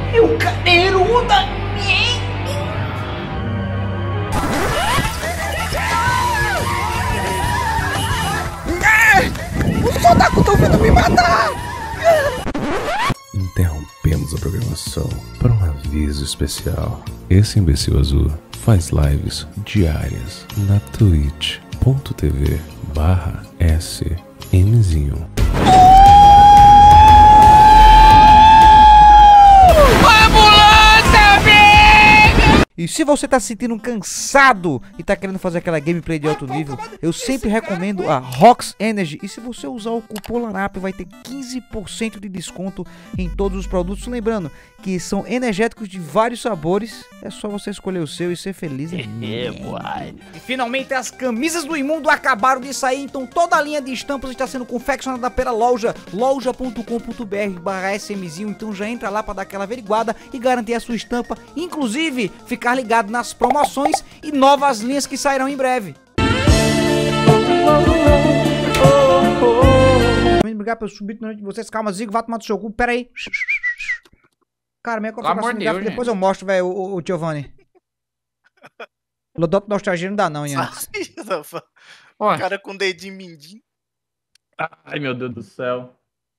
Eu cadeiruda! Os soldados estão vindo me matar! Interrompemos a programação para um aviso especial. Esse imbecil azul faz lives diárias na twitch.tv/smzinho. E se você tá se sentindo cansado e tá querendo fazer aquela gameplay de alto nível, eu sempre recomendo a Rox Energy. E se você usar o cupom LARAP, vai ter 15% de desconto em todos os produtos. Lembrando que são energéticos de vários sabores. É só você escolher o seu e ser feliz. E finalmente as camisas do Imundo acabaram de sair. Então toda a linha de estampas está sendo confeccionada pela loja loja.com.br/smzinho. Então já entra lá para dar aquela averiguada e garantir a sua estampa. Inclusive, ficar ligado nas promoções e novas linhas que sairão em breve. Obrigado pelo subir na noite de vocês. Calma, Zigo, vai tomar do seu cu. Pera aí. Cara, minha configuração de gráfico, depois eu mostro, velho, o Giovanni. Lodoto nostalgia não dá não, Ian. O cara com dedinho mindinho. Ai, meu Deus do céu.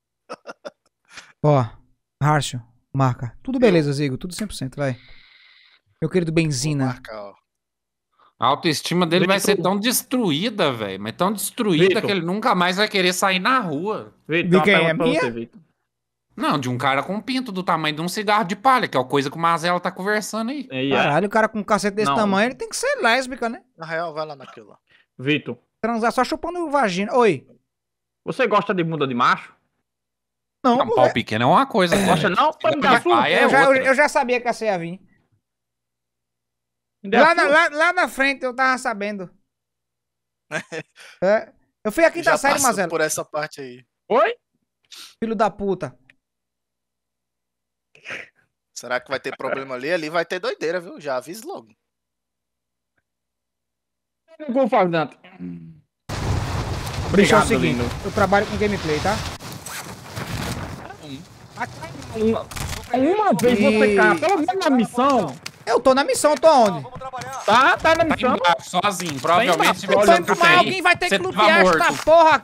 Ó, Harcio, marca. Tudo beleza, Zigo, tudo 100%, vai. Meu querido Benzina. A autoestima dele vai ser tão destruída, velho. Mas tão destruída que ele nunca mais vai querer sair na rua. De quem é minha? Não, de um cara com um pinto do tamanho de um cigarro de palha, que é a coisa que o Mazela tá conversando aí. Caralho, o cara com um cacete desse tamanho, ele tem que ser lésbica, né? Na real, vai lá naquilo lá. Vitor. Transar só chupando vagina. Oi. Você gosta de bunda de macho? Não, um pau pequeno é uma coisa. Gosta não? Eu já sabia que essa ia vir. Lá na frente eu tava sabendo. Eu fui aqui da série, Mazela. Por essa parte aí. Oi? Filho da puta. Será que vai ter problema ali? Ali vai ter doideira, viu? Já aviso logo. Não faz nada. Bicho, é o seguinte, eu trabalho com gameplay, tá? Uma vez você cai, pelo menos na missão. Eu tô na missão, tô onde? Tá na missão. Tá sozinho, provavelmente se você olhando pra alguém vai ter que lutear esta porra.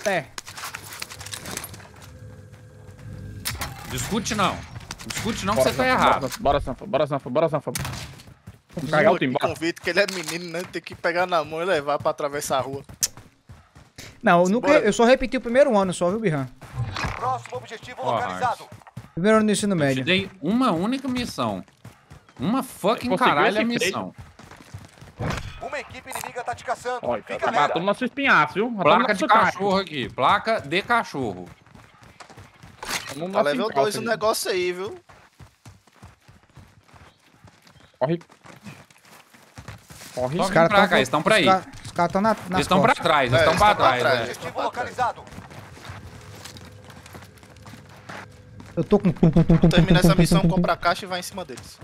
Discute não. Discute não que você tá errado. Bora, Sanfa. Vamos cagar o timba. Convite que ele é menino, né? Tem que pegar na mão e levar pra atravessar a rua. Não, eu só repeti o primeiro ano só, viu, Birran? Próximo objetivo localizado. Primeiro ano do ensino médio. Eu te dei uma única missão. Uma fucking caralho missão. Uma equipe inimiga tá te caçando. Olha, tá batendo nosso espinhaço, viu? Placa de cachorro aqui. Placa de cachorro. Tá level 2 o negócio aí, viu? Corre. Os caras pra cá, eles estão pra aí. Os caras estão Eles estão pra trás, eles estão pra trás. Objetivo localizado. Eu tô com... Termina essa missão, compra a caixa e vai em cima deles.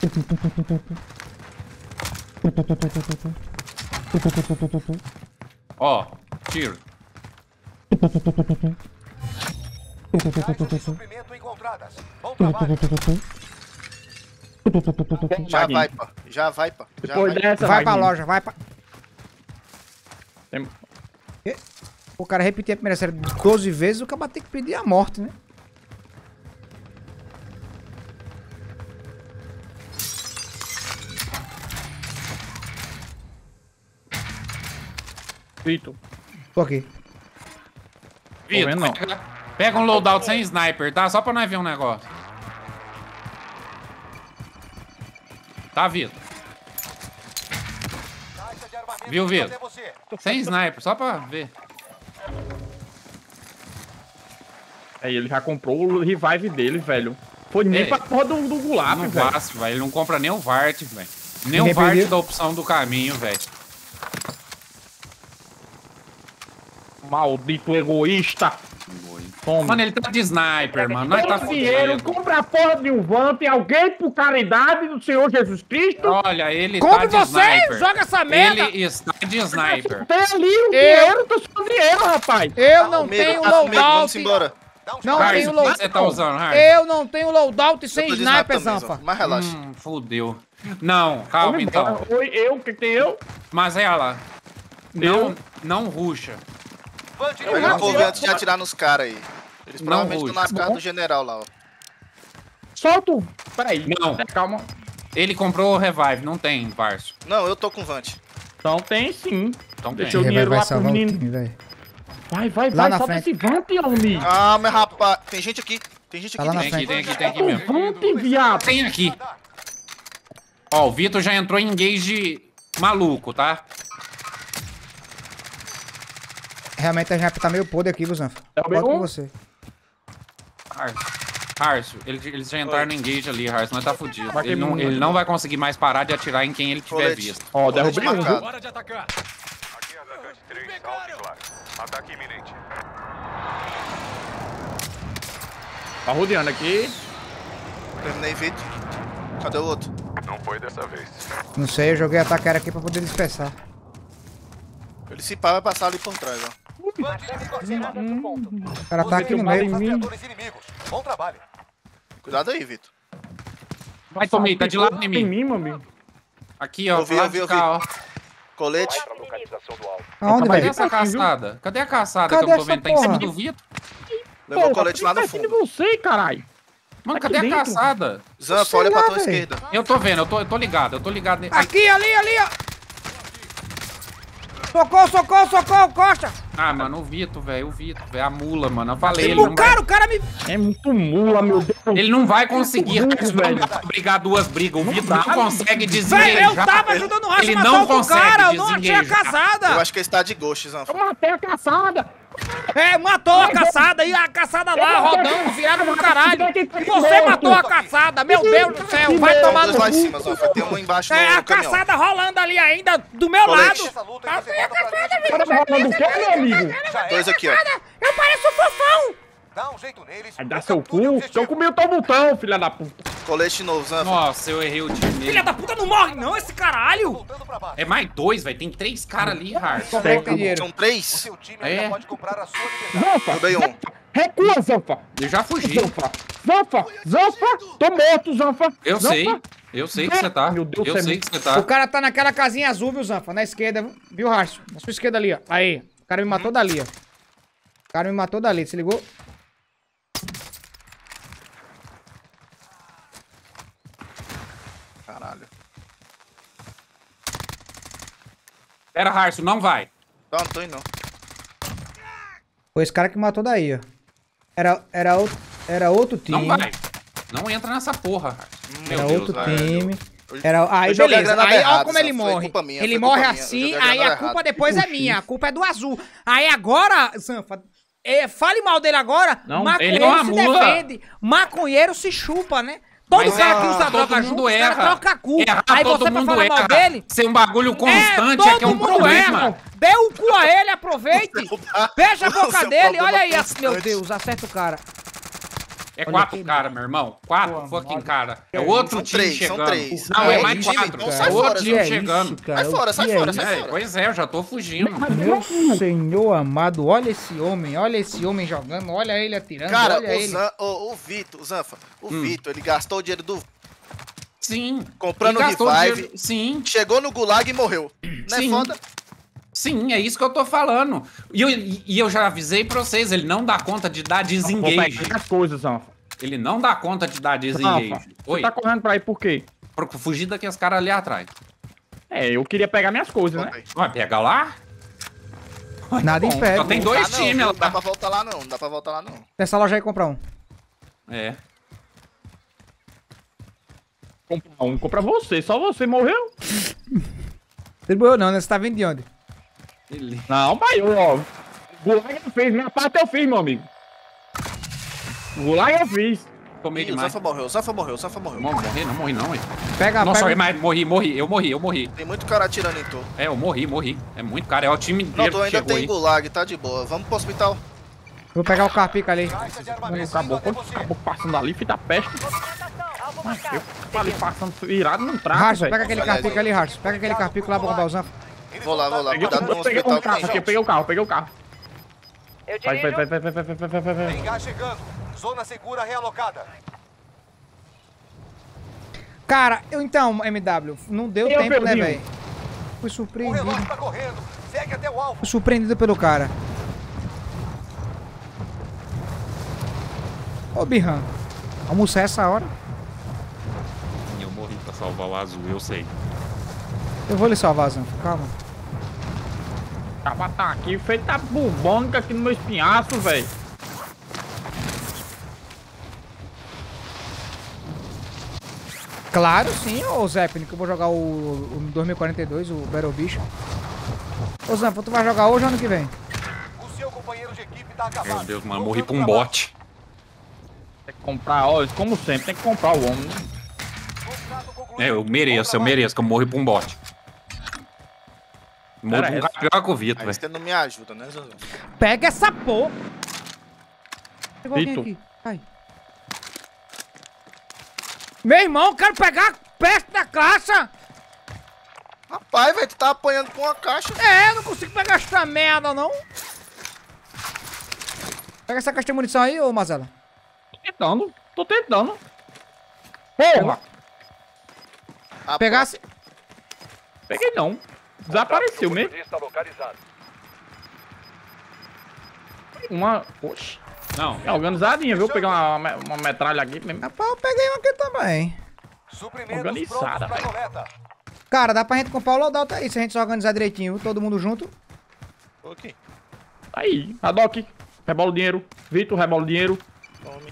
Ó, tiro. Suprimento encontradas. Bom trabalho. Já vai, pá. Já vai, pá. Vai pra loja, vai pra... O cara repetir a primeira série 12 vezes, o cara tem que pedir a morte, né? Vitor. Tô aqui. Vitor, pega um loadout sem sniper, tá? Só pra nós ver um negócio. Tá, Vitor? Viu, Vitor? Sem sniper, só pra ver. Aí ele já comprou o revive dele, velho. Foi nem pra porra do Gulap, velho. Não fácil, velho. Ele não compra nem o Vart, velho. Nem o Vart da opção do caminho, velho. Maldito egoísta. Mano, ele tá de sniper, mano. Nós tá dinheiro, compra a porra de um Vant e alguém por caridade do Senhor Jesus Cristo. Olha, ele tá de sniper. Joga essa merda. Ele está de sniper. Tem ali o dinheiro, tô sem dinheiro, rapaz. Eu não tenho loadout. Vamos embora. Dá um Não Harson, tenho o que loadout. você tá usando, Harson? Eu não tenho loadout Eu sem tô de sniper, também, Zanfa. Mas relaxa. Fudeu. Não, calma então. Oi, eu, que tem eu? Mas ela, não ruxa. Vante Pega o inimigo. couve antes de atirar nos caras aí. Eles Não provavelmente ruxa. estão nas casas do general lá, ó. Solta o... Peraí. Não. Calma. Ele comprou o revive, não tem, Varso. Não, eu tô com Vante. Então tem sim. Então Deixa tem. eu- dinheiro lá Vai pro salvar o menino. time, velho. Vai, Lá na solta frente. esse vante, homem. Ah, meu rapaz. Tem gente aqui. Tem gente Tá aqui. lá na Tem dentro. aqui, tem aqui mesmo. Vante, viado. Tem aqui. Ó, o Vitor já entrou em engage maluco, tá? Realmente a gente tá meio podre aqui, viu, Zanfa? É o Pode com B1? você. Harso, eles já entraram no engage ali, Harso, mas tá fudido. Marquei Ele muito. não vai conseguir mais parar de atirar em quem ele tiver Colete. visto. Ó, Colete derrubei um. marcado. Hora de atacar. Aqui atacante 3, alto e claro. Ataque iminente. Tá rodeando aqui. Terminei, Vitor. Cadê o outro? Não foi dessa vez. Não sei, eu joguei ataque aqui pra poder dispersar. Ele se pá, vai passar ali por trás, ó. Vante inimigo acionado. O cara tá aqui no tomado meio. em mim. Rastreadores inimigos. Bom trabalho. Cuidado aí, Vitor. Vai, Tomei, tá de lado em Em mim. mim, meu amigo. Aqui, ó, Eu vi, do lado eu vi, de eu cá, ó. Colete. Localização do alvo. Aonde, Cadê velho? essa caçada? Cadê a caçada Cadê que eu não tô essa vendo? Tá em cima porra? do Vitor? Levou o colete lá no de fundo. você, caralho. Mano, Aqui cadê a dentro. caçada? Zanfa, Sei olha pra lá, tua velho. esquerda. Eu tô vendo, eu tô ligado, nele. Aqui, ali, ó. Socorro, Costa. Ah, mano, o Vitor, velho, a mula, mano, eu falei, ele não vai, Cara, o cara me... É muito mula, meu Deus. ele não vai conseguir, Muito Harso, velho. não dá pra brigar duas brigas, o Vitor dá, não consegue Velho, desengajar. eu tava ajudando o Racha Ele a matar não outro consegue cara, eu não achei a desengajar. Eu caçada. acho que ele está de ghost, Zanfa. Eu matei a caçada. É, matou a caçada e a caçada lá, rodando, virada pro caralho. E você matou a caçada, meu Deus do céu, vai Tem tomar dois no lá em cu. cima, Zanfa. Tem um embaixo É, no a caminhão. caçada rolando ali ainda, do meu Colete. lado. Essa luta e você volta pra linha de Tá rolando o quê, meu amigo? Já Dois era. aqui, ó. Eu pareço um fofão. Dá um jeito neles. Vai dar e seu capture o cu. objetivo. Eu comi o teu botão, filha da puta. Colete novo, Zanfa. Nossa, eu errei o tiro Filha nele. da puta, não morre não, esse caralho. Voltando pra base. É mais dois, velho, tem 3 caras ali, Harso. Só tem dinheiro. São O 3. seu time É. ainda pode comprar a sua liberdade. Zanfa. Roubei um. Recua, Zanfa. Eu já fugi. Zanfa. Tô morto, Zanfa. Eu Zanfa. sei que você tá. Meu Deus, eu você é sei muito- que você tá. O cara tá naquela casinha azul, viu, Zanfa? Na esquerda, viu, Racho? Na sua esquerda ali, ó. Aí, o cara me matou dali, ó. O cara me matou dali, se ligou? Caralho. Pera, Harso, não vai. Não, não tô indo, não. Foi esse cara que matou daí, ó. Era outro time. Não vai. Não entra nessa porra, Harso. Meu Era Deus, outro velho. time. Eu- Era... Aí, eu joguei a beleza. granada Aí, errada, ó como ele Zanfa, foi morre. culpa minha, Ele foi morre culpa minha, eu assim, joguei a aí a granada culpa errada. depois é minha. A culpa é do azul. Aí agora, Zanfa, fale mal dele agora, Não, maconheiro ele é uma se mula. defende. Maconheiro se chupa, né? Todo Mas cara é, que usa todo droga mundo junto, os erra. caras trocam a cu. Errar, Aí todo você pra mundo falar mal erra. dele... Ser um bagulho constante é que é um todo mundo problema. erra. Dê o cu a ele, aproveite. Beija a boca Seu dele, problema olha aí. constante. Meu Deus, acerta o cara. É 4 caras, meu irmão. 4 fucking cara. É outro São time três, são chegando. três. Não, é É mais isso, 4. então É sai outro fora, time Zé. chegando. Sai fora, sai fora, sai É, fora. pois é, eu já tô fugindo. Meu senhor amado, olha esse homem jogando, olha ele atirando, Cara, olha ele. o Vitor, o Zanfa, o Vitor, ele gastou o dinheiro do... Sim. Comprando Ele gastou revive. dinheiro- Sim, Chegou no gulag e morreu. Não é Sim. foda? sim, é isso que eu tô falando. E eu já avisei pra vocês, ele não dá conta de dar Vou desengage. pegar as coisas, Zanfa. Ele não dá conta de dar desengage. Zanfa, Oi, você tá correndo pra aí por quê? pra fugir daqueles caras ali atrás. É, eu queria pegar minhas coisas, né? Volta aí. Vai, pega lá. Nada Bom, impede. só tem dois Ah, não, times não lá. dá pra voltar lá não, não dá pra voltar lá não. Nessa loja aí comprar um. É. Compra um, compra você. Só você morreu? Ele morreu não, né? Você tá vindo de onde? Ele... Não, pai, ó. Gulag eu fiz, minha parte eu fiz, meu amigo. Gulag eu fiz. Tomei Ih, o demais. Zanfa morreu, o Zanfa morreu, o Zanfa morreu. Não morri não, ué. Pega, Nossa, pega. mas morri. Eu morri. Tem muito cara atirando em tu. É, eu morri. É muito cara, é o time Não, inteiro tu que ainda chegou tem aí. gulag, tá de boa. Vamos pro hospital. Vou pegar o carpica ali. Caixa de armamento Acabou, indo até você. acabou passando ali, filho da peste. Eu tô ali passando virado num trato, Harson, velho. pega aquele Aliás, carpica ali, Harson. Pega aquele carpica lá pra roubar o Zanfa. Eles Vou lá, vão dar cuidado no Eu peguei hospital um que carro tem aqui, eu gente. peguei o carro. Vai. Engá chegando. Zona segura realocada. Cara, então, MW, não deu Eu tempo, né, perdi. velho? Fui O surpreendido. relógio tá correndo. Segue até o alvo. Fui surpreendido pelo cara. Ô, Birran, almoçar essa hora? Eu morri pra salvar o azul, eu sei. Eu vou lhe salvar, Zanfa, calma. Tava tá aqui feita bubônica aqui no meu espinhaço, velho. Claro, sim, ô Zeppelin, que eu vou jogar o 2042, o Battle Bicho. Ô Zanfa, tu vai jogar hoje ou ano que vem? O seu companheiro de equipe tá Meu acabado. Deus, mano, morri pra um bot. Tem que comprar, ó, como sempre, tem que comprar o homem. Né? É, eu mereço, que eu morri pra um bot. Morri pra um Era cara pior que o Vitor, Aí velho. você não me ajuda, né, Zanzão? Pega essa porra! Chegou alguém Vitor. aqui. Ai. Meu irmão, eu quero pegar perto da caixa! Rapaz, velho, tu tá apanhando com uma caixa. É, eu não consigo pegar essa merda, não. Pega essa caixa de munição aí, ô Mazela. Tô tentando. Porra! Pegasse... Peguei não. Desapareceu mesmo. Está localizado. Uma... Oxi. Não, É organizadinha, viu? Pegar uma metralha aqui mesmo. Rapaz, eu peguei um aqui também. Suprimentos Organizada, prontos pra velho. coleta. Cara, dá pra gente comprar o loadout aí, se a gente se organizar direitinho, viu? Todo mundo junto. Ok. Aí, Haddock. Rebola o dinheiro. Vitor, rebola o dinheiro. Tome.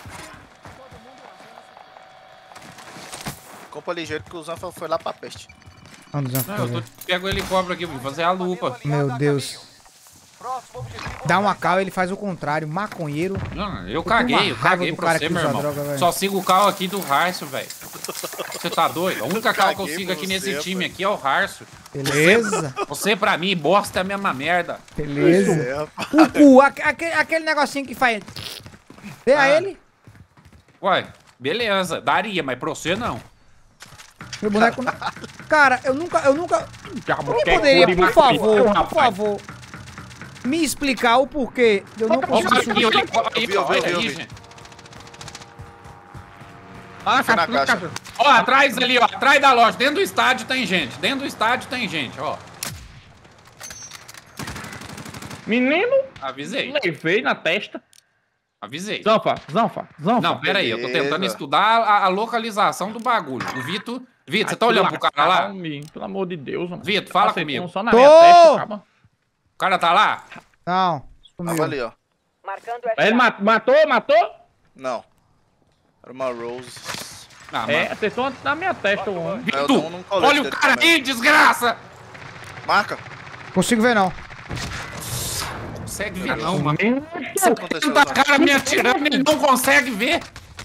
Compra ligeiro que o Zanfa foi lá pra peste. Vamos, não, eu pego o helicóptero aqui, vou fazer a lupa. Meu Deus. Próximo objetivo. Dá uma cal, ele faz o contrário, maconheiro. Não, eu com uma caguei raiva do pra cara você, que meu usa irmão. droga, velho. Só sigo o carro aqui do Harço, velho. Você tá doido? A única carro que eu Caguei sigo pra aqui nesse você, time rapaz. aqui é o Harço. Beleza, Você, pra mim, bosta é a mesma merda. beleza. É, rapaz. O cu, aquele negocinho que faz... Dê a ele. Ué, beleza, daria, mas pra você não. Meu boneco... não- Cara, eu nunca... Diabo, Alguém quer poderia, cura e por mata favor, o por rapaz. favor, me explicar o porquê de eu não Olha consigo aqui, subir? olha aí, Eu vi, olha eu aí, vi. gente. Ah, Foi na caixa, caixa. caixa. Ó, atrás ali, ó, atrás da loja, dentro do estádio tem gente. Dentro do estádio tem gente, ó. Menino, Avisei, levei na testa. avisei. Zanfa. Não, pera aí, eu tô tentando Beleza. estudar a localização do bagulho. O Vitor, você tá olhando pro cara lá? Pelo amor de Deus, mano. Vitor, fala Acertou comigo. Só na Tô! minha testa, calma. O cara tá lá? Não, sumiu. Tava ali, ó. Ele matou? Não. Era uma Rose. Ah, É, mano. acertou na minha testa, o homem. Eu Vitor, dou um num colete olha o dele cara também. aí, desgraça! Marca. Consigo ver, não. Consegue ver não, mano. O que aconteceu, Tanta Zanfa? cara me atirando, ele não consegue ver.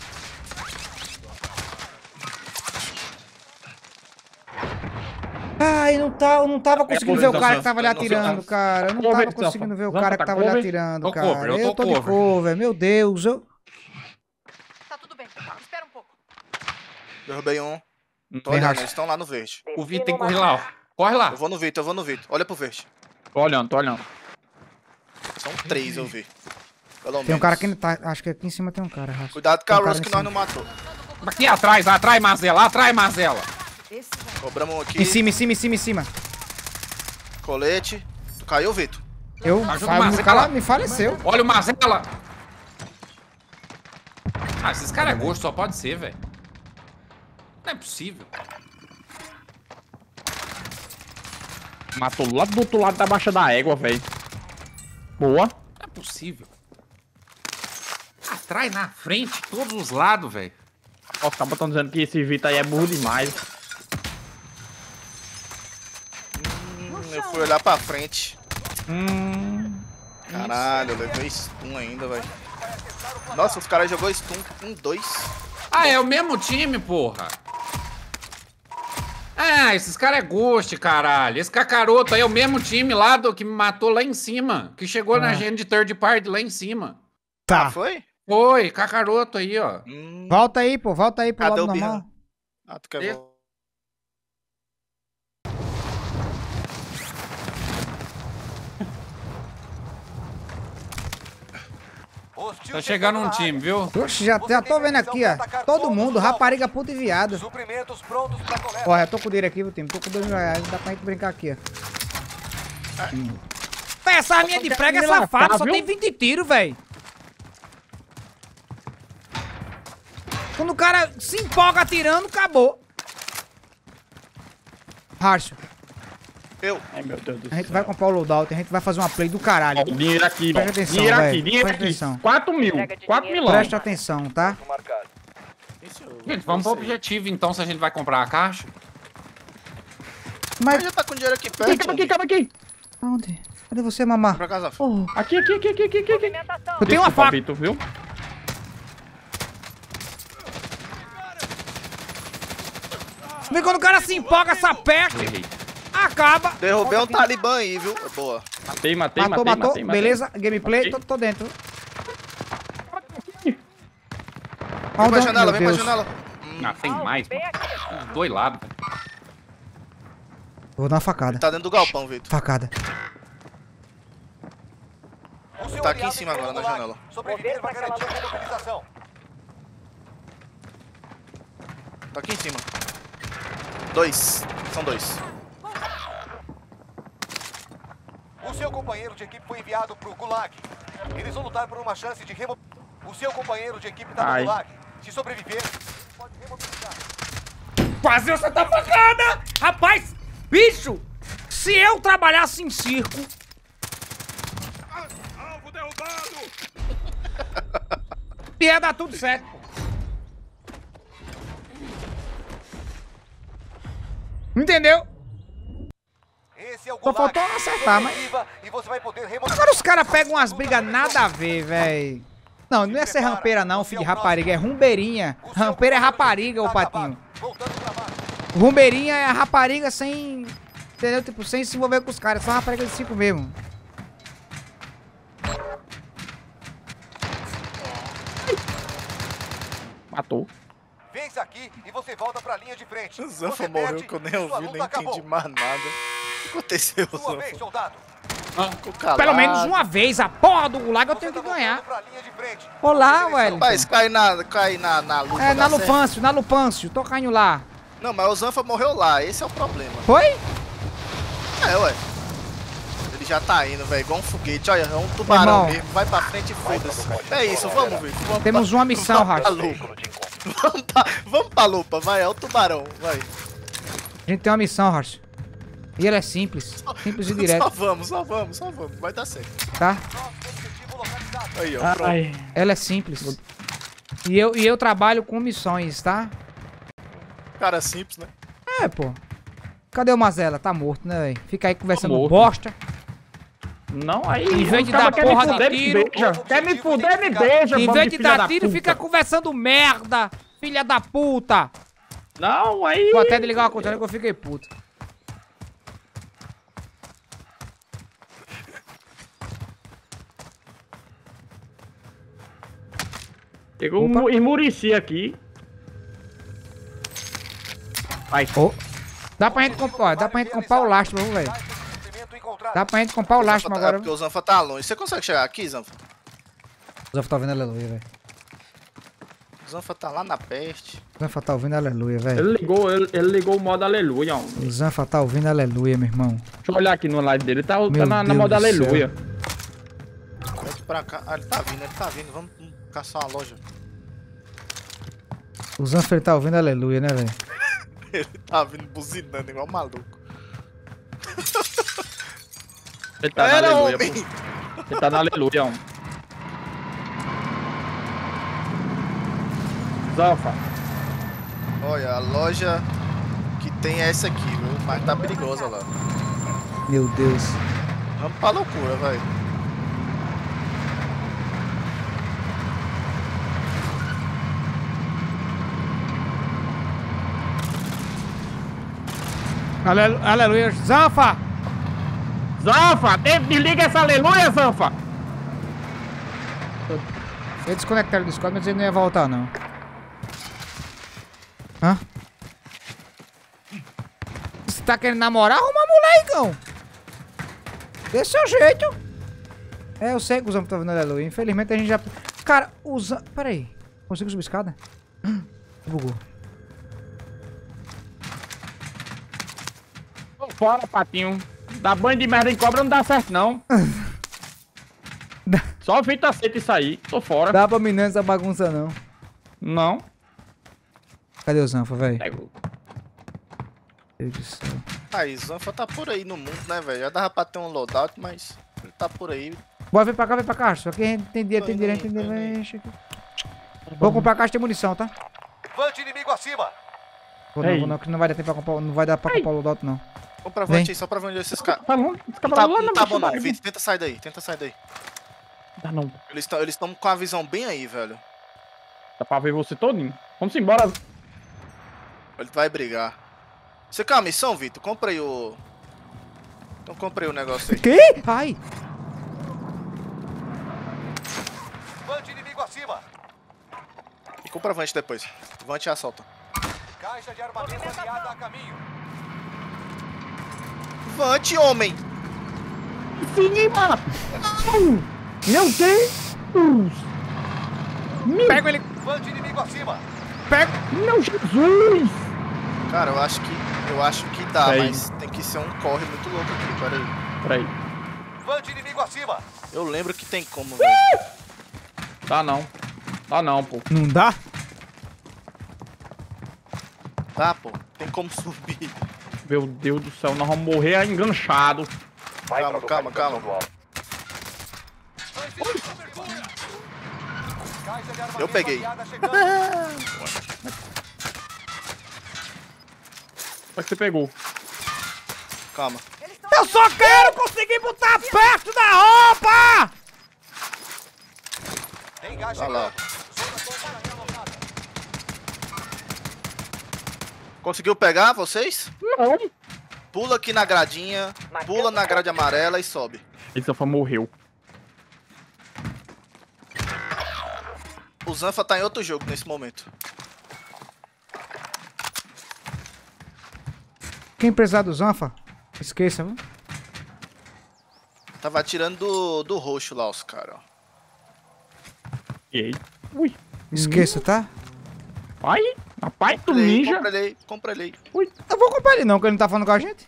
Ai, eu não tava conseguindo ver o cara que tava ali Eu não sei, atirando, não. cara. Eu não Cover, tava conseguindo ver o Zanfa, cara que tá tava ali cover? atirando, Tô cara. cover, eu tô de cover. cover, meu Deus. Tá tudo bem. Espera um pouco. Derrubei um. Tô Vem, olhando, Racha. eles estão lá no verde. O Vitor tem que correr lá, ó. Corre lá. Eu vou no Vitor. Olha pro verde. Tô olhando. São 3, eu vi. Pelo Tem um menos. cara aqui, acho que aqui em cima tem um cara, Racha. Cuidado com a Tem um cara Rose em que nós cima. não matou. Aqui atrás, Mazela, atrás, Mazela. Esse vai. Cobramos um aqui. Em cima. Colete. Tu caiu, Vitor? Eu, Ajuda o o Mazela. cara me faleceu. Olha o Mazela. Ah, esses caras é gosto, só pode ser, velho. Não é possível. Matou lá do outro lado da baixa da égua, velho. Boa. Não é possível. Atrás, na frente, todos os lados, velho. Ó, os cabos tão dizendo que esse Vitor aí é burro demais. Eu fui olhar pra frente. Caralho, eu levei stun ainda, velho. Nossa, os caras jogou stun com 2. Ah, é o mesmo time, porra. Ah, esses caras é ghost, caralho. Esse cacaroto aí é o mesmo time lá do que me matou lá em cima. Que chegou na gente de third party lá em cima. Tá. Foi? Foi, cacaroto aí, ó. Volta aí pro Cadê lado o normal. Birra? Ah, tu quer Esse- voltar? hostil Tá chegando um na time, área. viu? Oxe, já tô vendo aqui, ó. Todo mundo, rapariga, puta e viado. Suprimentos prontos pra coleta. Ó, eu tô com o dinheiro aqui, viu, time? Tô com R$2.000, dá pra gente brincar aqui, ó. Véi, essa linha de prega é safada, só tem 20 tiros, velho. Quando o cara se empolga atirando, acabou. Harcio, Ai, meu Deus do a gente vai comprar o loadout, a gente vai fazer uma play do caralho. Ó, dinheiro aqui, Presta ó. atenção, Dinheiro velho. aqui, dinheiro Presta aqui. atenção. 4 mil. 4 milão. Presta atenção, tá? Marcado. Gente, vamos pro objetivo então, se a gente vai comprar a caixa. Mas já tá com dinheiro aqui perto. Aqui. Onde? Cadê você, mamá? Pra casa. Oh, Aqui. eu tenho uma faca. Vitor, viu? Vê quando o cara se empolga, se aperta, Errei. acaba. Derrubei um talibã aí, viu? Boa. Matei. Matou. Beleza, gameplay, Matei. tô dentro. Vem pra Onde? janela, Meu vem pra Deus. janela. Ah, tem mais, mano. Dos dois lados. Vou dar uma facada. Tá dentro do galpão, Vitor. Facada. O seu Tá aqui em aliado cima entrou agora, no na lag. janela. Sobreviver vai garantir a localização. Tá aqui em cima. 2. São 2. O seu companheiro de equipe foi enviado pro Gulag. Eles vão lutar por uma chance de remover. O seu companheiro de equipe tá no Ai. Gulag. Se sobreviver, pode remobilizar. Quase essa tá facada! Rapaz, bicho! Se eu trabalhasse em circo... Alvo derrubado! ia dar tudo certo. Entendeu? Esse é o Só Gulag. faltou acertar, mas... Sobreviva e você vai poder remobilizar. Agora os caras pegam umas brigas nada a ver, véi. Não, não é ser rampeira não, filho de rapariga, é rumbeirinha. Rampeira é rapariga, ô patinho. Voltando pra base. Rumbeirinha é rapariga sem... Entendeu? Tipo, sem se envolver com os caras, só rapariga de 5 mesmo. Matou. Vence aqui e você volta pra linha de frente. O Zanfa Você morreu perde que eu nem e sua ouvi, luta nem acabou. entendi mais nada. O que aconteceu, Sua vez, Zanfa? soldado. Ficou calado. Pelo menos uma vez, a porra do gulag eu Você tenho tá que ganhar. voltando pra linha de frente. Olá, Você velho. Rapaz, cai na lupa. É, na dá certo? Lupâncio, na Lupâncio, tô caindo lá. Não, mas o Zanfa morreu lá, esse é o problema. Foi? É, ué. Ele já tá indo, velho, igual um foguete. Olha, é um tubarão Irmão. mesmo. Vai pra frente e foda-se. É isso, vamos, ver. Temos uma missão, Vamos pra Racho. lupa. Vamos pra lupa, vai, é o tubarão, vai. A gente tem uma missão, Racho. E ela é simples. Simples e Só direto, vamos. Vai dar certo. tá? Objetivo localizado. Aí, ó, pronto. Ai. Ela é simples. E eu trabalho com missões, tá? Cara simples, né? É, pô. Cadê o Mazela? Tá morto, né, velho? Fica aí conversando morto. bosta. Não, aí. Em vez de o cara dar quer me porra de fuder, me tiro, beija. Quer me fuder, me beija. Em bando vez de filha dar da tiro, puta. fica conversando merda. Filha da puta. Não, aí. Vou até desligar uma conta que eu fiquei puto. Chegou Opa. um em Murici aqui. Vai. Ô. Dá pra gente comprar, ó, dá pra gente comprar o lastro, velho. Suprimento encontrado. Dá pra gente comprar o lastro É agora. porque o Zanfa tá longe. Você consegue chegar aqui, Zanfa? O Zanfa tá ouvindo aleluia, velho. O Zanfa tá lá na peste. O Zanfa tá ouvindo aleluia, velho. Ele ligou o modo aleluia, ó. O Zanfa tá ouvindo aleluia, meu irmão. Deixa eu olhar aqui no live dele. Ele tá Meu na Deus modo do aleluia. Vem aqui pra cá. Ah, ele tá vindo. Vamos caçar uma loja. O Zanfa ele tá ouvindo aleluia, né, velho? Ele tá vindo buzinando igual maluco. Ele tá na Era, aleluia, homem! pô. Ele tá na aleluia, ó. Zanfa. Olha, a loja que tem é essa aqui, viu? Mas tá perigosa lá. Meu Deus. Vamos pra loucura, vai. Aleluia. Zanfa! Zanfa, desliga essa aleluia, Zanfa. Eu desconectar o Discord, mas ele não ia voltar, não. Hã? Você tá querendo namorar? Arruma a mulher aí, cão. Desse seu jeito. É, eu sei que o Zanfa tá vendo aleluia. Infelizmente a gente já... Cara, usa... Pera aí. Consigo subir escada? Bugou. Tô fora, patinho. Dar banho de merda em cobra não dá certo, não. Só o Vitor aceita isso aí. Tô fora. Dá pra mim não essa bagunça, não. Não. Cadê o Zanfa, velho? Pego. Meu Deus do céu. Aí, Zanfa tá por aí no mundo, né, velho? Já dava pra ter um loadout, mas ele tá por aí. Bora, vem pra cá. Só que a gente tem dinheiro, tem dinheiro. Enche aqui. Vou comprar caixa de munição, tá? Vante inimigo acima. Vou não, que não vai dar tempo pra comprar, não vai dar pra comprar o loadout, não. Compra vante aí, só pra ver esses caras. Tá longe. Esse Não cabelo lá tá, na tá bom minha não, Vitor. Tenta sair daí. Dá não. Eles estão com a visão bem aí, velho. Dá pra ver você todinho. Vamos embora. Ele vai brigar. Você quer uma missão, Vitor? Compra aí o... Então compra aí o negócio aí. Que? Ai! Vante inimigo acima. E compra vante depois. Vante e assalta. Caixa de armamento aliada a caminho. Vante, homem! Sim, mano. Meu Deus. Pega ele! Vante inimigo acima. Pega! Meu Jesus. Cara, eu acho que dá, Aí. mas tem que ser um corre muito louco aqui, Peraí. Vante inimigo acima. Eu lembro que tem como, velho. Dá não, pô. Não dá? Tá, pô. Tem como subir. Meu Deus do céu, nós vamos morrer enganchado. Calma. Caixa de armamento Eu peguei. aliada chegando. Como é que você pegou? Calma. Eu só quero conseguir botar perto da roupa! Tem gás Olha lá. chegando. Zona total realotada. Conseguiu pegar vocês? Não. Pula aqui na gradinha, pula na grade amarela e sobe. Esse Zanfa morreu. O Zanfa tá em outro jogo nesse momento. Quem precisar do Zanfa, esqueça, viu? Tava atirando do roxo lá os caras, ó. E aí? Ui. Esqueça, tá? Ai, rapaz, tu ninja. Compra ele aí. Eu vou comprar ele não, que ele não tá falando com a gente.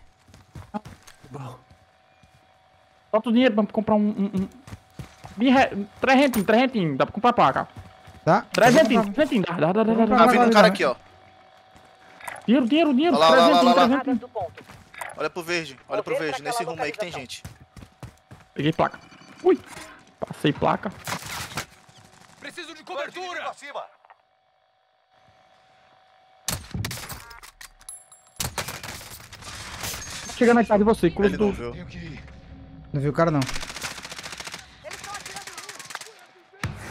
Bota o dinheiro pra comprar um... 300, dá pra comprar a placa. Tá? 300, dá. Tá vindo um cara aqui, ó. Dinheiro, Olha lá. 300. Olha pro verde, nesse rumo aí que tem gente. Peguei placa. Ui, passei placa. Preciso de cobertura. Acima. Chegando na casa de você, cruz Ele não do... viu. Não viu o cara, não. Eles estão atirando em mim.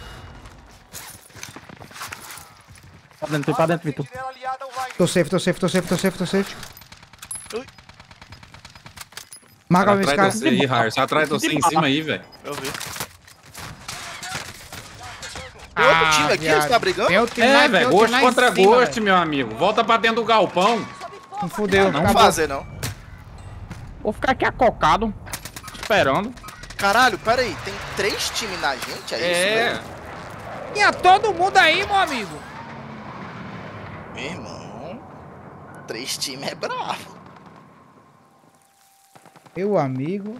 Pra dentro, Vitor. Sentinela aliada online. Tô safe. Ui. Marca Atrás esse de cara. você aí, Harson. Atrás de você em cima aí, velho. Eu vi. Tem outro time aqui, eles tá brigando? Tem outro time É, lá, tem velho. outro Gosto lá em contra cima, gosto, velho. meu amigo. Volta pra dentro do galpão. Não fudeu, Não acabou. fazer, não. Vou ficar aqui acocado, esperando. Caralho, pera aí. Tem 3 times na gente, é isso, É. velho? Tinha todo mundo aí, meu amigo. Meu irmão. 3 times é bravo. Meu amigo.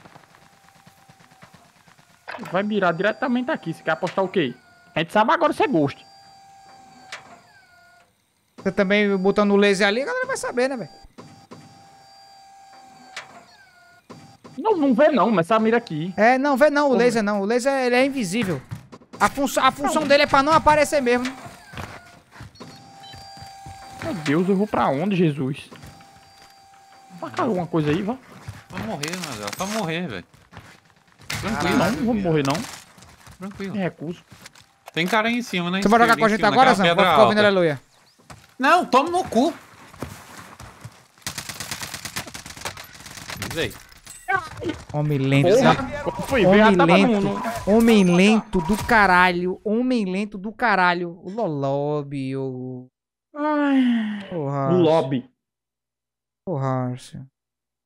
Vai mirar diretamente aqui. Você quer apostar o quê? A gente sabe agora se é gosto. Você também botando o laser ali, a galera vai saber, né, velho? Não vê não, mas essa mira aqui. É, não, vê não, o laser não. O laser, ele é invisível. A função dele é pra não aparecer mesmo, né? Meu Deus, eu vou pra onde, Jesus? Marcar alguma coisa aí, vá. Vai morrer, Mazela. Vai morrer, velho. Tranquilo, Caralho. Não, não vou morrer não. tranquilo. Me recuso. Tem cara aí em cima, né? Você vai jogar com a gente agora, Zan? Vou ficar ouvindo aleluia. Não, toma no cu. Diz aí. Homem lento, Porra, Zan. quando fui ver, já Homem tava lento. Homem lento do caralho. Homem lento do caralho. O Lolob, o... Ai, O o Harcio. lobby. O Harcio.